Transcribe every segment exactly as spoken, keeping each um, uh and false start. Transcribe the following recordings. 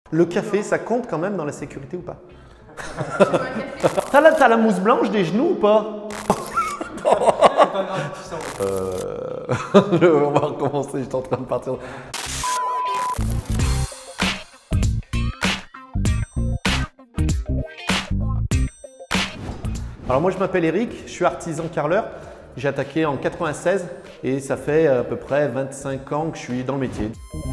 Le café, ça compte quand même dans la sécurité ou pas? T'as la, t'as la mousse blanche des genoux ou pas? C'est pas grave, tu sens. Euh... On va recommencer, j'étais en train de partir. Alors moi je m'appelle Eric, je suis artisan carreleur. J'ai attaqué en quatre-vingt-seize et ça fait à peu près vingt-cinq ans que je suis dans le métier.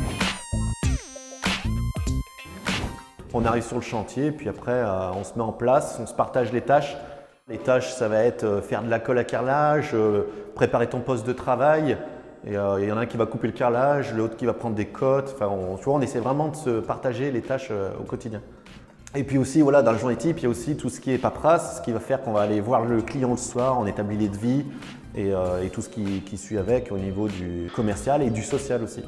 On arrive sur le chantier, puis après euh, on se met en place, on se partage les tâches. Les tâches, ça va être euh, faire de la colle à carrelage, euh, préparer ton poste de travail. Et il euh, y en a un qui va couper le carrelage, l'autre qui va prendre des cotes. Enfin, on, tu vois, on essaie vraiment de se partager les tâches euh, au quotidien. Et puis aussi, voilà, dans le joint type, il y a aussi tout ce qui est paperasse, ce qui va faire qu'on va aller voir le client le soir, on établit les devis et, euh, et tout ce qui, qui suit avec au niveau du commercial et du social aussi.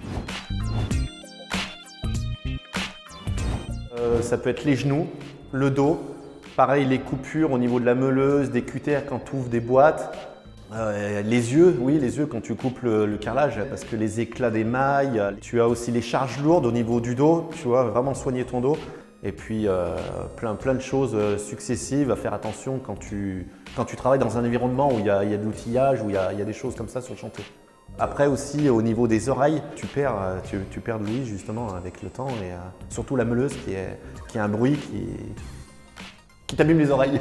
Euh, ça peut être les genoux, le dos, pareil les coupures au niveau de la meuleuse, des cutters quand tu ouvres des boîtes, euh, les yeux, oui les yeux quand tu coupes le, le carrelage parce que les éclats des mailles, tu as aussi les charges lourdes au niveau du dos, tu vois, vraiment soigner ton dos. Et puis euh, plein, plein de choses successives à faire attention quand tu, quand tu travailles dans un environnement où il y a, il y a de l'outillage, où il y, a, il y a des choses comme ça sur le chantier. Après aussi au niveau des oreilles, tu perds, tu, tu perds de l'ouïe justement avec le temps et euh, surtout la meuleuse qui, est, qui a un bruit qui, qui t'abîme les oreilles.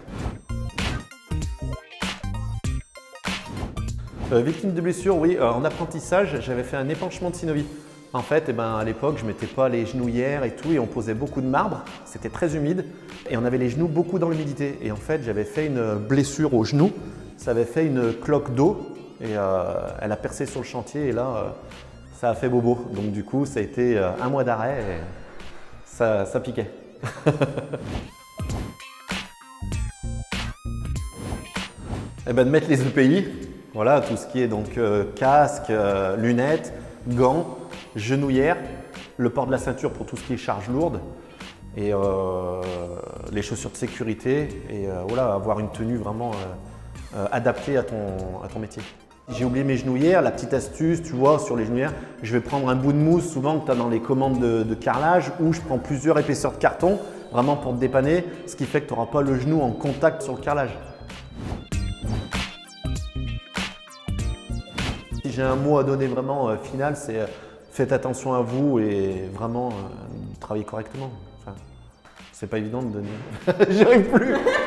euh, victime de blessure, oui, euh, en apprentissage, j'avais fait un épanchement de synovie. En fait, eh ben, à l'époque, je ne mettais pas les genouillères et tout et on posait beaucoup de marbre, c'était très humide et on avait les genoux beaucoup dans l'humidité. Et en fait, j'avais fait une blessure au genou, ça avait fait une cloque d'eau et euh, elle a percé sur le chantier et là, euh, ça a fait bobo. Donc du coup, ça a été euh, un mois d'arrêt et ça, ça piquait. Et ben, de mettre les E P I, voilà, tout ce qui est donc euh, casque, euh, lunettes, gants, genouillères, le port de la ceinture pour tout ce qui est charge lourde et euh, les chaussures de sécurité et euh, voilà, avoir une tenue vraiment euh, euh, adaptée à ton, à ton métier. J'ai oublié mes genouillères, la petite astuce, tu vois, sur les genouillères, je vais prendre un bout de mousse souvent que tu as dans les commandes de, de carrelage ou je prends plusieurs épaisseurs de carton vraiment pour te dépanner, ce qui fait que tu n'auras pas le genou en contact sur le carrelage. Si j'ai un mot à donner vraiment euh, final, c'est euh, faites attention à vous et vraiment euh, travaillez correctement. Enfin, c'est pas évident de donner. J'y arrive plus.